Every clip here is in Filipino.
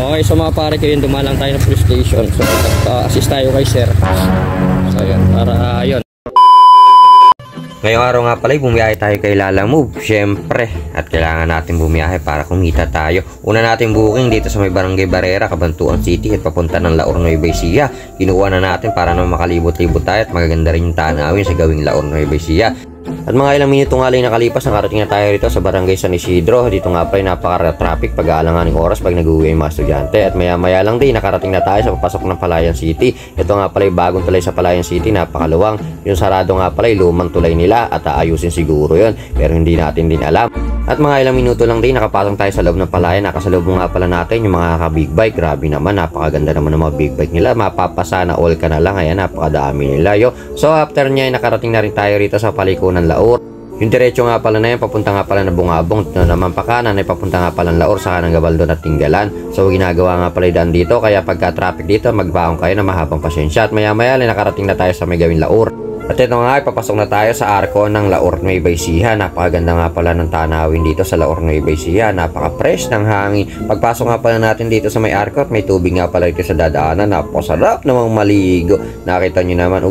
Okay, so mga pare ko yun, dumalang tayo ng police station. So assist tayo kay sir. So yun, para yun. Ngayong araw nga pala, bumiyahe tayo kay Lalamove. Siyempre, at kailangan natin bumiyahe para kumita tayo. Una natin booking dito sa may Barangay Barrera, Cabanatuan City at papunta ng La Nueva Ecija. Kinuha na natin para naman makalibot-libot tayo at magaganda rin yung tanawin sa gawing La Nueva Ecija. At mga ilang minuto nga lang nakalipas, nakarating na tayo rito sa Barangay San Isidro. Dito nga pala napaka-traffic pag-aalanganing oras pag nag-uwi yung mga estudyante. At maya-maya lang din nakarating na tayo sa papasok ng Palayan City. Ito nga pala yung bagong tulay sa Palayan City, napakaluwang. Yung sarado nga pala yung lumang tulay nila at aayusin siguro yun, pero hindi natin din alam. At mga ilang minuto lang din nakapasok tayo sa loob ng Palayan. Nakasalubong nga pala natin yung mga ka-big bike. Grabe naman, napakaganda naman ng mga big bike nila. Mapapasana all ka na lang. Ayan, napakadami nila yo. So after niya nakarating na rin tayo rito sa Palikunan Laor. Yung diretso nga pala na yun, papunta nga pala na Bungabong. Ito naman pa kanan ay papunta nga pala ng Laor sa kanang Gabaldon at Tinggalan. So ginagawa nga pala daan dito, kaya pagka traffic dito magbaon kayo na mahabang pasensya. At maya maya lang nakarating na tayo sa may gawing Laor. At ito nga ay papasok na tayo sa arko ng La Nueva Ecija. Napakaganda nga pala ng tanawin dito sa La Nueva Ecija. Napaka-fresh ng hangin. Pagpasok nga pala natin dito sa may arko at may tubig nga pala dito sa dadaanan. Napakasarap namang maligo. Nakita nyo naman,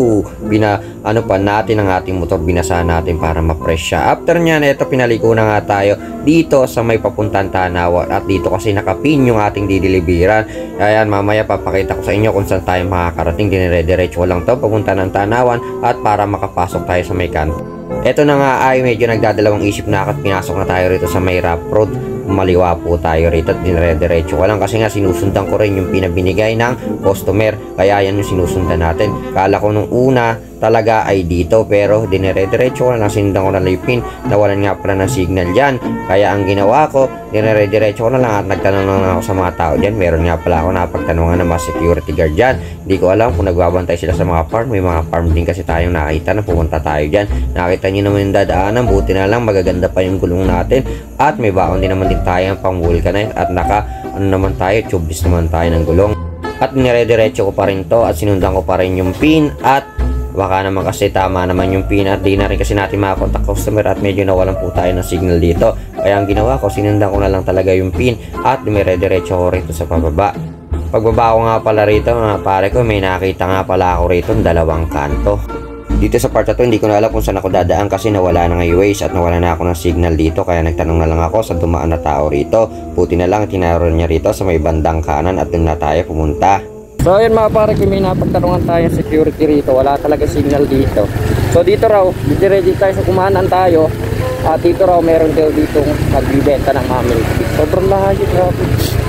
ano pa natin ang ating motor, binasa natin para ma-fresh siya. After nyan, ito pinaliko na nga tayo dito sa may papuntang Tanawan. At dito kasi nakapin yung ating didilibiran. Ayan, mamaya papakita ko sa inyo kung saan tayo makakarating. Dinire-diretso lang to papunta ng Tanawan at para makapasok tayo sa may kanto. Ito na nga ay medyo nagdadalawang isip na at pinasok na tayo rito sa may Rough Road. Maliwa po tayo rito at dinire-diretso ko lang kasi nga sinusundan ko rin yung pinabinigay ng customer, kaya yan yung sinusundan natin. Kala ko nung una talaga ay dito, pero dinire-diretso ko lang, sinundan ko na lang yung pin, nawalan nga pala ng signal dyan. Kaya ang ginawa ko, dinire-diretso ko na lang at nagtanong na ako sa mga tao dyan. Meron nga pala ako napagtanungan ng mga security guard dyan. Hindi ko alam kung nagbabantay sila sa mga farm. May mga farm din kasi tayong nakita na pumunta tayo dyan. Nakita nyo naman yung dadaanan, buti na lang magaganda pa yung gulong natin at may baon din naman din tayo pang vulcanize at naman tayo, tubeless naman tayo ng gulong. At nire-diretso ko pa rin to at sinundan ko pa rin yung pin at baka naman kasi tama naman yung pin at di na rin kasi natin makakontak customer at medyo nawalan po tayo ng signal dito. Kaya ang ginawa ko, sinundan ko na lang talaga yung pin at nire-diretso ko rito sa pababa. Pagbaba ko nga pala rito mga pare ko, may nakita nga pala ako rito dalawang kanto. Dito sa part na to, hindi ko na alam kung saan ako dadaan kasi nawala na nga yung ways at nawala na ako ng signal dito. Kaya nagtanong na lang ako sa dumaan na tao rito. Buti na lang, tinaro niya rito sa may bandang kanan at doon na tayo pumunta. So ayun mga pare, may napagtanungan tayo security rito. Wala talaga signal dito. So dito raw, ready tayo sa kumanan tayo. At dito raw, meron daw dito nagbibenta ng mga milk. Sobrang lahat, grabe.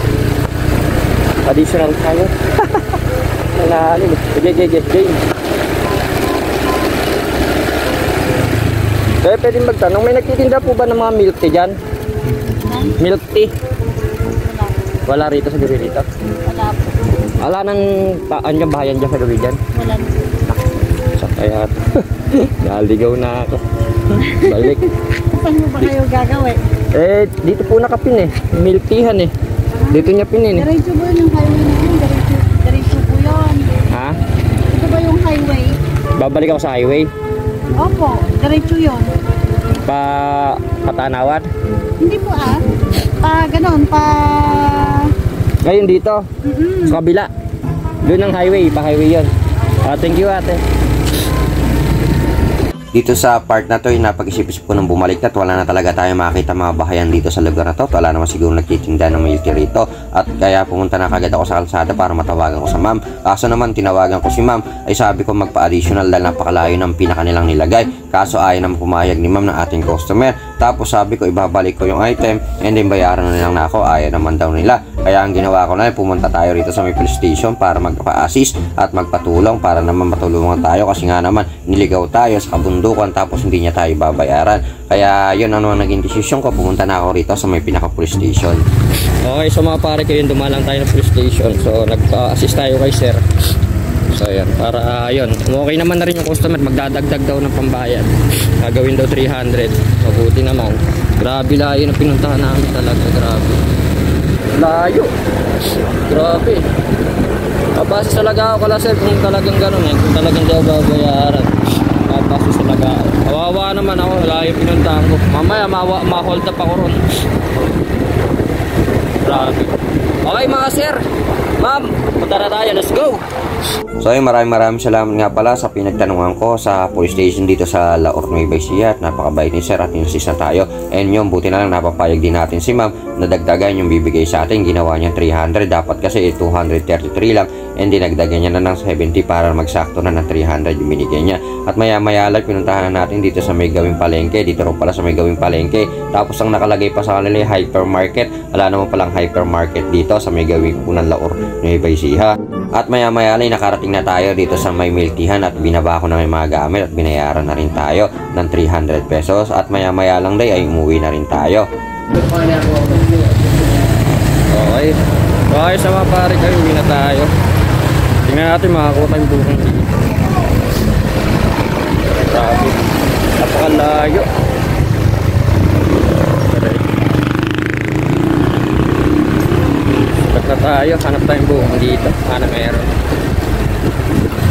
Additional tayo. Nalahanin. Kaya pwedeng magtanong, may nagtitinda po ba ng mga milk tea dyan? Milk tea? Wala rito sa gabi rito? Wala po. Wala nang bahayan dyan sa gabi dyan? Wala na. Sakaya. Naligaw na ako. Balik. Saan mo ba kayo gagawin? Dito po nakapin milk teahan Dito niya pinin Diretso ba yung highway na yun? Diretso po yun. Ha? Ito ba yung highway? Babalik ako sa highway? Opo, diretso yun. Patanawan? Hindi po ganon, Ngayon dito? Sa kabila? Doon ang highway, pa-highway yun. Thank you ate. Dito sa part na to, napag-isip-isip ko nang bumalik na at wala na talaga tayo makakita mga bahayan dito sa lugar na to. Wala naman siguro nagtitinda ng milk tea rito. At kaya pumunta na kagad ako sa kalsada para matawagan ko sa ma'am. Kaso naman tinawagan ko si ma'am, ay sabi ko magpa-additional dahil napakalayo ng pinaka nilang nilagay. Kaso ayaw naman pumayag ni ma'am ng ating customer. Tapos sabi ko ibabalik ko yung item and then bayaran na lang na ako. Ayaw naman daw nila. Kaya ang ginawa ko na pumunta tayo rito sa may police station para magpa-assist at magpatulong para naman matulungan tayo kasi nga naman niligaw tayo sa kabundukan tapos hindi niya tayo babayaran. Kaya yun ang naging desisyon ko, pumunta na ako rito sa may pinaka police station. Okay, so mga pare ko yun, dumalang tayo ng police station. So nagpa-assist tayo kay sir. So yan, para yun, okay naman na rin yung customer, magdadagdag daw ng pambayad. Gagawin daw 300. Mabuti naman. Grabe layo na pinuntahan namin talaga, grabe. Layo. Grabe. Kapasi talaga ako kala sir kung talagang gano'n kung talagang daw babayaran. Kapasi talaga ako. Kawawa naman ako, layo pinuntahan ko. Mamaya ma-hold up ako ron. Grabe. Okay, Okay mga sir, ma'am, punta na tayo, let's go! So ayun, maraming salamat nga pala sa pinagtanungan ko sa police station dito sa La Nueva Ecija at napakabait ni sir at insistan tayo. And yun, buti na lang napapayag din natin si ma'am na dagdagan yung bibigay sa atin. Ginawa niya 300, dapat kasi 233 lang, and dinagdagan niya na ng 70 para magsakto na ng 300 yung binigay niya. At maya lang pinuntahan na natin dito sa may gawing palengke, dito rin pala sa may gawing palengke. Tapos ang nakalagay pa sa kanila hypermarket, wala naman palang hypermarket dito sa may gawing punang La Nueva Ecija. At maya lang nakarating na tayo dito sa may milkihan at binaba ko na may mga gamit at binayaran na rin tayo ng 300 pesos at maya lang day ay umuwi na rin tayo. Okay, okay sa mga pare kayo, uwi na tayo. Tingnan natin makakuha tayong bukang dito. Grabe, napakalayo. Sabat na tayo, hanap tayong bukang dito. Sana meron.